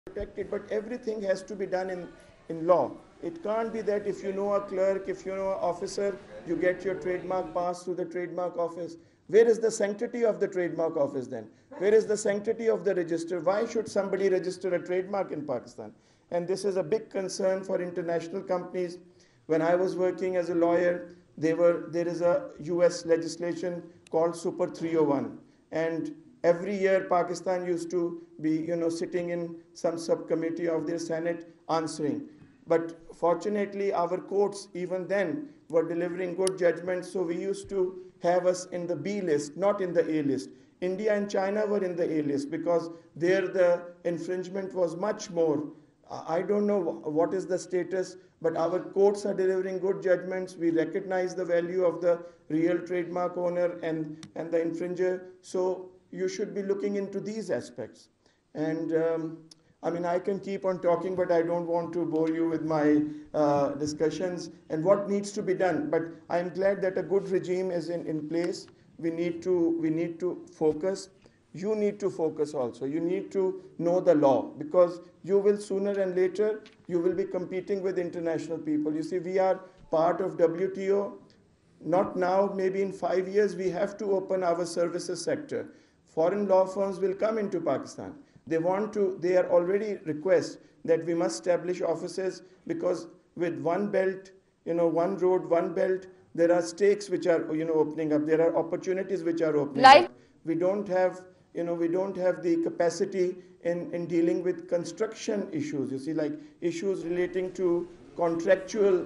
protected, but everything has to be done in law. It can't be that if you know a clerk, if you know an officer, you get your trademark passed through the trademark office. Where is the sanctity of the trademark office then? Where is the sanctity of the register? Why should somebody register a trademark in Pakistan? And this is a big concern for international companies. When I was working as a lawyer, there is a US legislation called Super 301. And every year Pakistan used to be, sitting in some subcommittee of their Senate answering. But fortunately, our courts even then were delivering good judgments, so we used to have us in the B list, not in the A list. India and China were in the A list because there the infringement was much more. I don't know what is the status, but our courts are delivering good judgments. We recognize the value of the real trademark owner and the infringer. So you should be looking into these aspects. And I can keep on talking, but I don't want to bore you with my discussions and what needs to be done. But I'm glad that a good regime is in place. We need to focus. You need to focus also. You need to know the law, because you will sooner and later, you will be competing with international people. You see, we are part of WTO. Not now, maybe in 5 years, we have to open our services sector. Foreign law firms will come into Pakistan. They are already request that we must establish offices, because with one belt, one road, one belt, there are stakes which are, opening up. There are opportunities which are opening up. We don't have the capacity in dealing with construction issues, you see, like issues relating to contractual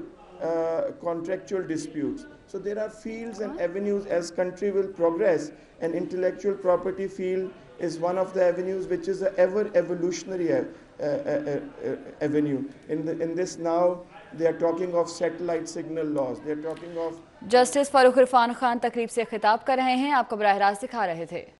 disputes. So there are fields and avenues as country will progress, and intellectual property field is one of the avenues which is an ever evolutionary avenue. In this now, they are talking of satellite signal laws. They are talking of justice Farooq Irfan Khan तकरीब से खिताब कर रहे हैं, आपको बराह रास्त दिखा रहे थे।